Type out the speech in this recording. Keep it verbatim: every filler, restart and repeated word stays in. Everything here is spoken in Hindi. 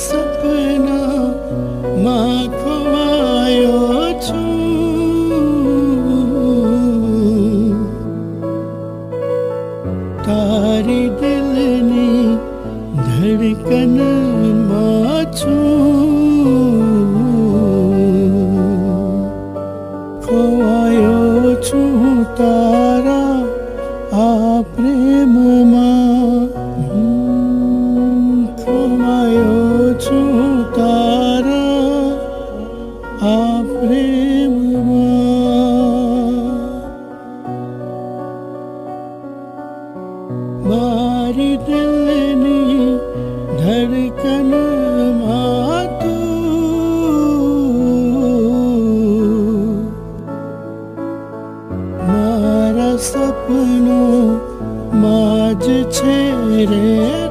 सपना मां खोवायो छू। तारी दिलनी धड़कन मां छू। खोवायो छू तारा आ प्रेम मां। खोवायो छू तारा आ प्रेम मां। मारी दिलनी धड़कन मां तू। मारा सपनो माज छे रे।